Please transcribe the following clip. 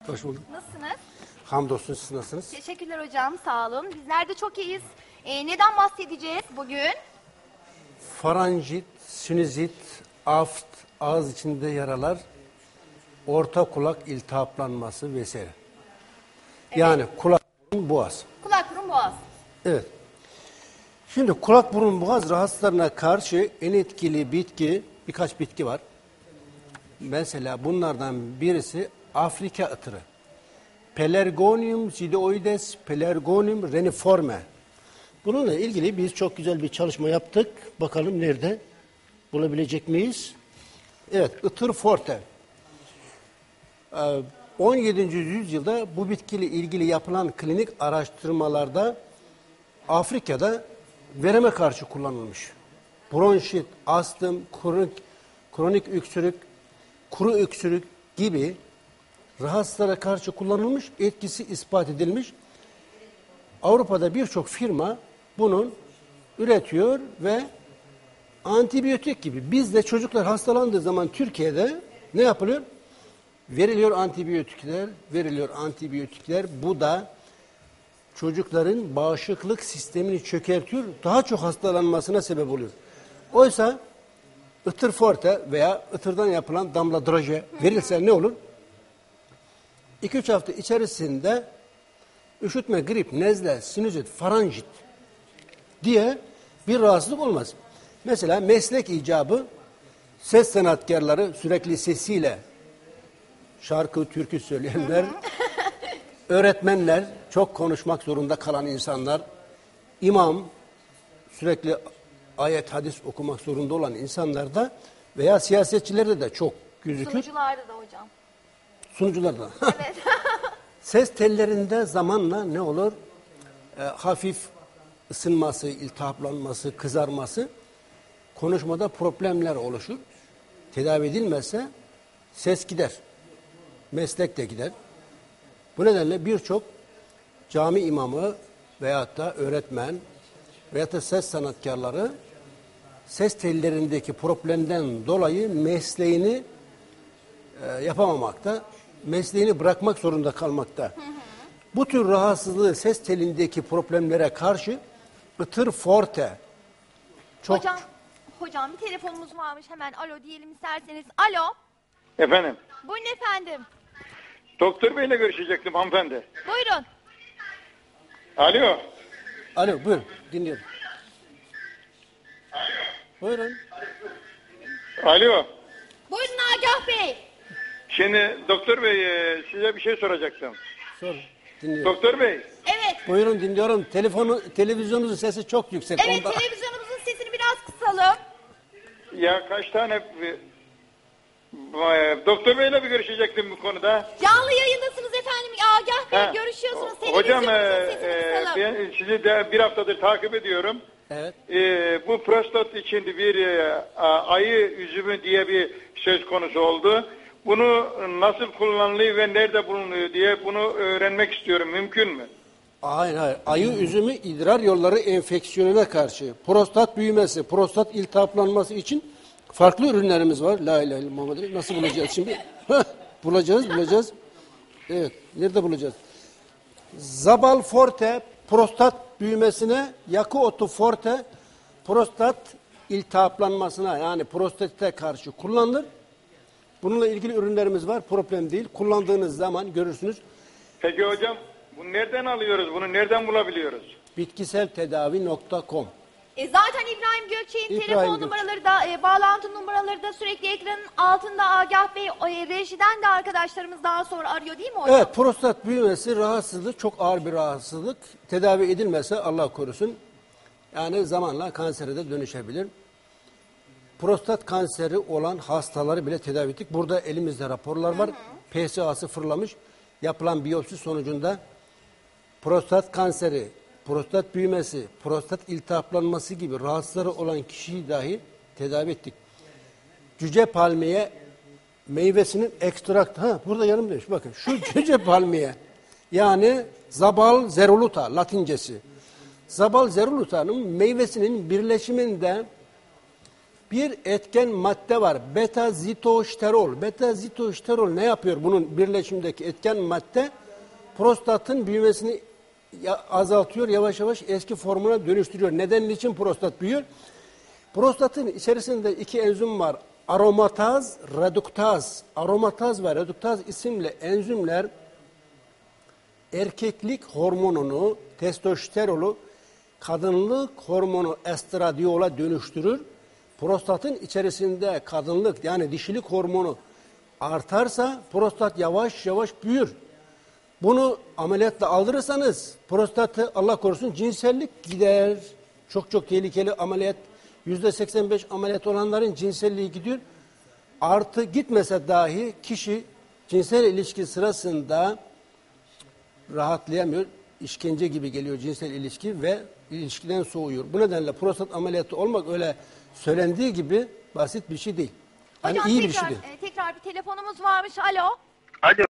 Hoş bulduk. Nasılsınız? Hamdolsun, siz nasılsınız? Teşekkürler hocam, sağ olun. Bizler de çok iyiyiz. Neden bahsedeceğiz bugün? Faranjit, sinüzit, aft, ağız içinde yaralar, orta kulak iltihaplanması vesaire. Evet. Yani kulak, burun, boğaz. Kulak, burun, boğaz. Evet. Şimdi kulak, burun, boğaz rahatsızlarına karşı en etkili bitki, birkaç bitki var. Mesela bunlardan birisi Afrika ıtırı. Pelargonium zidioides, Pelargonium reniforme. Bununla ilgili biz çok güzel bir çalışma yaptık. Bakalım nerede bulabilecek miyiz? Evet, ıtır forte. 17. yüzyılda bu bitkiyle ilgili yapılan klinik araştırmalarda Afrika'da vereme karşı kullanılmış. Bronşit, astım, kronik öksürük, kuru öksürük gibi rahatsızlara karşı kullanılmış, etkisi ispat edilmiş. Avrupa'da birçok firma bunun üretiyor ve antibiyotik gibi. Bizde çocuklar hastalandığı zaman Türkiye'de ne yapılıyor? Veriliyor antibiyotikler. Bu da çocukların bağışıklık sistemini çökertiyor, daha çok hastalanmasına sebep oluyor. Oysa ıtır forte veya ıtırdan yapılan damla draje verilse ne olur? 2-3 hafta içerisinde üşütme, grip, nezle, sinüzit, faranjit diye bir rahatsızlık olmaz. Mesela meslek icabı ses sanatkarları sürekli sesiyle şarkı, türkü söyleyenler, öğretmenler, çok konuşmak zorunda kalan insanlar, imam, sürekli ayet, hadis okumak zorunda olan insanlar da veya siyasetçilerde de çok gözükür. Sunucularda da hocam. Sunucularda. Evet. Ses tellerinde zamanla ne olur? Hafif ısınması, iltihaplanması, kızarması, konuşmada problemler oluşur. Tedavi edilmezse ses gider. Meslek de gider. Bu nedenle birçok cami imamı veyahut da öğretmen veyahut da ses sanatkarları ses tellerindeki problemden dolayı mesleğini yapamamakta, mesleğini bırakmak zorunda kalmakta. Bu tür rahatsızlığı, ses telindeki problemlere karşı ıtır forte çok... Hocam bir telefonumuz varmış, hemen alo diyelim isterseniz. Alo. Efendim, Buyurun efendim. doktor beyle görüşecektim hanımefendi. Buyurun. Alo. Alo, buyurun, dinliyorum. Buyurun. Alo. Buyurun Agah Bey. Şimdi doktor bey size bir şey soracaktım. Sor, dinliyorum. Doktor bey, Evet. Buyurun, dinliyorum. Televizyonunuzun sesi çok yüksek. Evet, televizyonumuzun sesini biraz kısalım. ya kaç tane doktor beyle bir görüşecektim bu konuda. Canlı yayındasınız efendim Agah Bey. Ha, Görüşüyorsunuz. Hocam Televizyonumuzun sesini kısalım. ben sizi de bir haftadır takip ediyorum. Evet. Bu prostat için bir ayı üzümü diye bir söz konusu oldu. Bunu nasıl kullanılıyor ve nerede bulunuyor diye bunu öğrenmek istiyorum. Mümkün mü? Hayır. Ayı üzümü idrar yolları enfeksiyonuna karşı, prostat büyümesi, prostat iltihaplanması için farklı ürünlerimiz var. La ilahe illallah Muhammed. Nasıl bulacağız şimdi? Bulacağız. Evet, nerede bulacağız? Zabal forte, prostat büyümesine, Yakuotu forte, prostat iltihaplanmasına, yani prostatite karşı kullanılır. Bununla ilgili ürünlerimiz var, problem değil. Kullandığınız zaman görürsünüz. Peki hocam, bunu nereden alıyoruz? Bunu nereden bulabiliyoruz? Bitkiseltedavi.com. Zaten İbrahim Gökçek'in telefon Gökçek. numaraları da, bağlantı numaraları da sürekli ekranın altında. Agah Bey, rejiden de arkadaşlarımız daha sonra arıyor değil mi hocam? Evet, prostat büyümesi rahatsızlık, çok ağır bir rahatsızlık. Tedavi edilmezse Allah korusun, yani zamanla kansere de dönüşebilir. Prostat kanseri olan hastaları bile tedavi ettik. Burada elimizde raporlar var. PSA'sı fırlamış. Yapılan biyopsi sonucunda prostat kanseri, prostat büyümesi, prostat iltihaplanması gibi rahatsızları olan kişiyi dahi tedavi ettik. Cüce palmiye meyvesinin ekstraktı. Burada yanımdaymış. Bakın şu cüce palmiye, yani Zabal zeruluta Latincesi. Zabal zeruluta'nın meyvesinin birleşiminde bir etken madde var. Beta-zitosterol. Beta-zitosterol ne yapıyor? Bunun birleşimindeki etken madde prostatın büyümesini azaltıyor. Yavaş yavaş eski formuna dönüştürüyor. Neden için prostat büyüyor? Prostatın içerisinde iki enzim var. Aromataz, reduktaz. Aromataz ve reduktaz isimli enzimler erkeklik hormonunu, testosteronu, kadınlık hormonu estradiola dönüştürür. Prostatın içerisinde kadınlık yani dişilik hormonu artarsa prostat yavaş yavaş büyür. Bunu ameliyatla aldırırsanız prostatı Allah korusun cinsellik gider. Çok çok tehlikeli ameliyat. %85 ameliyat olanların cinselliği gidiyor. Artı gitmese dahi kişi cinsel ilişki sırasında rahatlayamıyor. İşkence gibi geliyor cinsel ilişki ve ilişkiden soğuyor. Bu nedenle prostat ameliyatı olmak öyle söylendiği gibi basit bir şey değil. Hani Hocam iyi bir tekrar, şey değil. tekrar bir telefonumuz varmış. Alo. Alo.